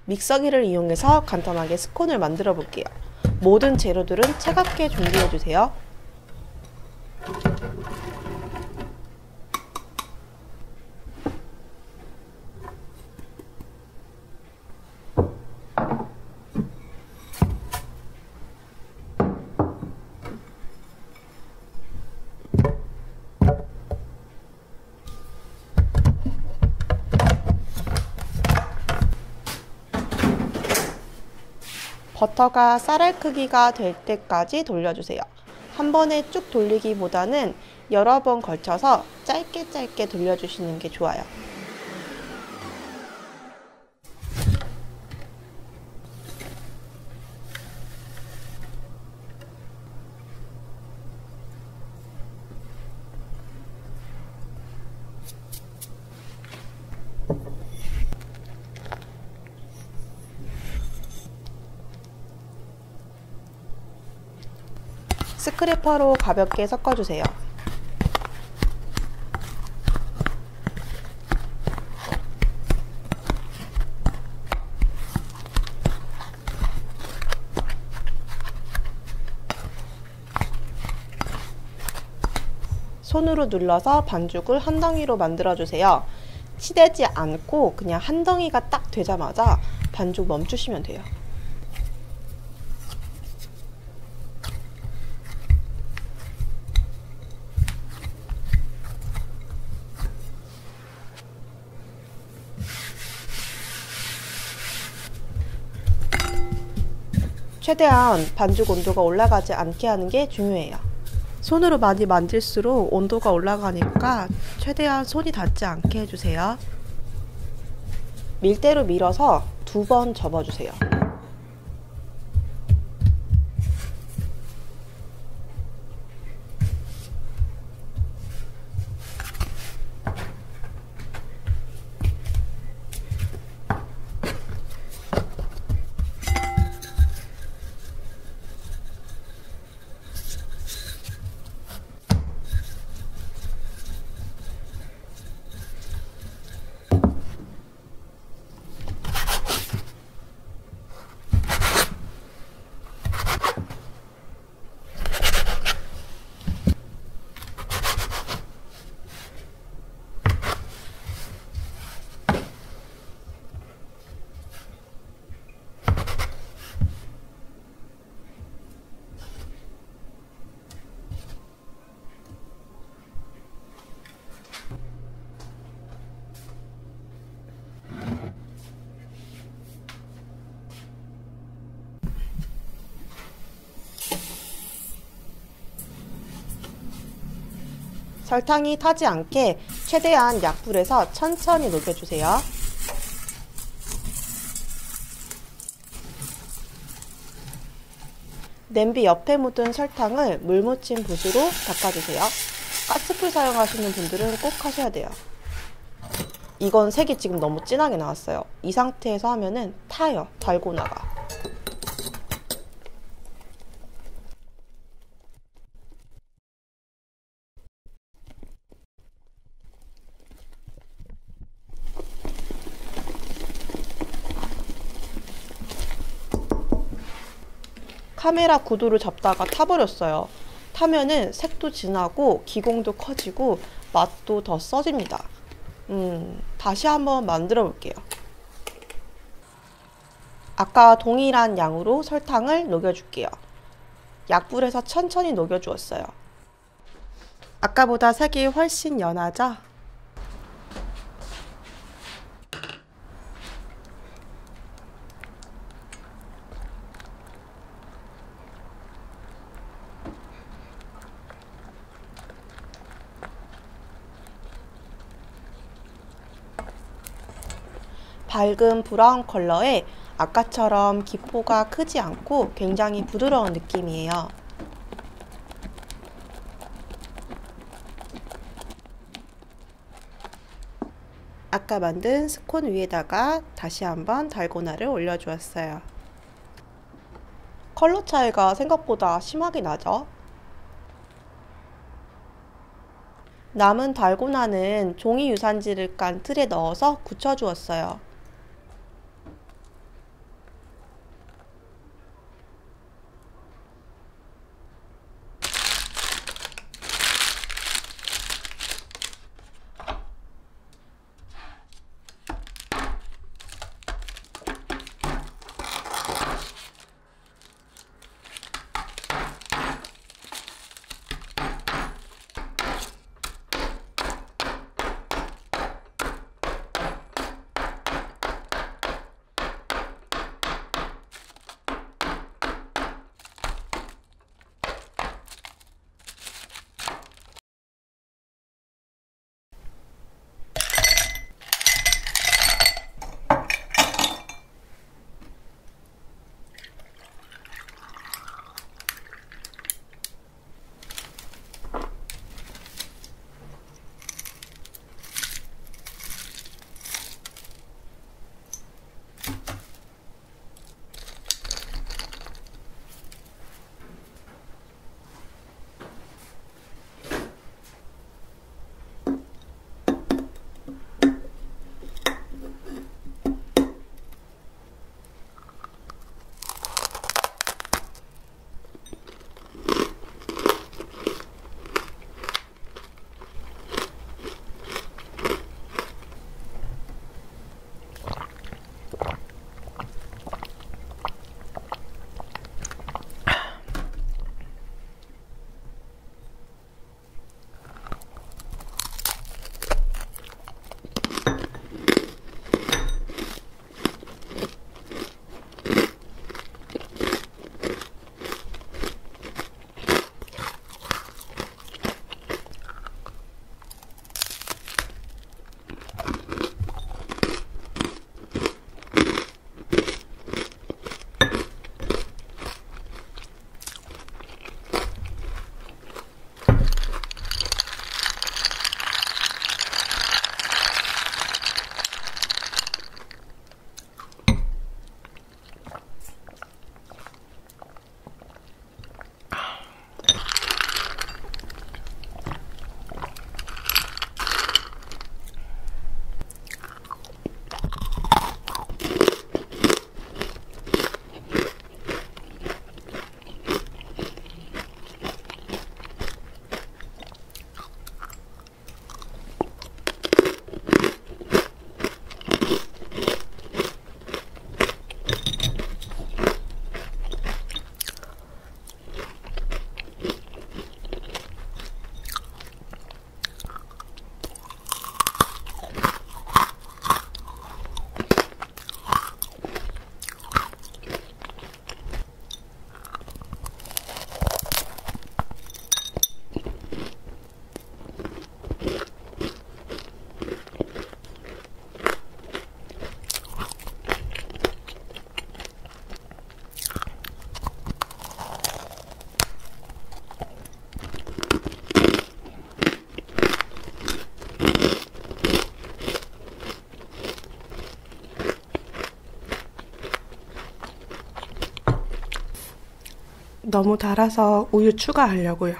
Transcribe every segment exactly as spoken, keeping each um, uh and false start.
믹서기를 이용해서 간단하게 스콘을 만들어 볼게요. 모든 재료들은 차갑게 준비해 주세요. 버터가 쌀알 크기가 될 때까지 돌려주세요. 한 번에 쭉 돌리기보다는 여러 번 걸쳐서 짧게 짧게 돌려주시는 게 좋아요. 스크래퍼로 가볍게 섞어주세요. 손으로 눌러서 반죽을 한 덩이로 만들어주세요. 치대지 않고 그냥 한 덩이가 딱 되자마자 반죽 멈추시면 돼요. 최대한 반죽 온도가 올라가지 않게 하는 게 중요해요. 손으로 많이 만질수록 온도가 올라가니까 최대한 손이 닿지 않게 해주세요. 밀대로 밀어서 두 번 접어주세요. 설탕이 타지 않게 최대한 약불에서 천천히 녹여주세요. 냄비 옆에 묻은 설탕을 물 묻힌 붓으로 닦아주세요. 가스불 사용하시는 분들은 꼭 하셔야 돼요. 이건 색이 지금 너무 진하게 나왔어요. 이 상태에서 하면은 타요. 달고나가. 카메라 구도를 잡다가 타버렸어요. 타면은 색도 진하고 기공도 커지고 맛도 더 써집니다. 음, 다시 한번 만들어 볼게요. 아까 동일한 양으로 설탕을 녹여줄게요. 약불에서 천천히 녹여주었어요. 아까보다 색이 훨씬 연하죠? 밝은 브라운 컬러에 아까처럼 기포가 크지 않고 굉장히 부드러운 느낌이에요. 아까 만든 스콘 위에다가 다시 한번 달고나를 올려주었어요. 컬러 차이가 생각보다 심하게 나죠? 남은 달고나는 종이 유산지를 깐 틀에 넣어서 굳혀주었어요. 너무 달아서 우유 추가하려고요.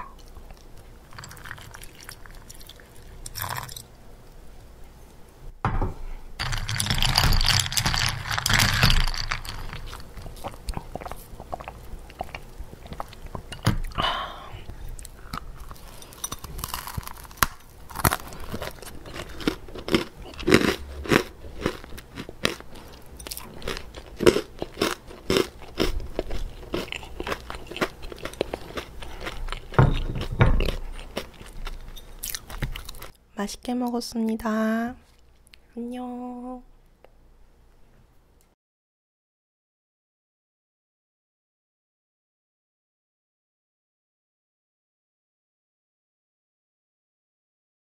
맛있게 먹었습니다. 안녕.